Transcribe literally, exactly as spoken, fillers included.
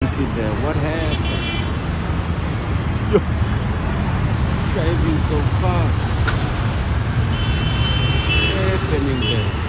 incident? What happened? Yo, driving so fast. What's happening there?